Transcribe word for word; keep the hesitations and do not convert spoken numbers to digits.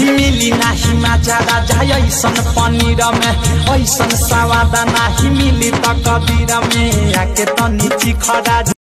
मिली नाही मजा राजा ऐसन पनीर में ऐसन स्वाद नाही मिली त कबीर में आके तनी चिखरा।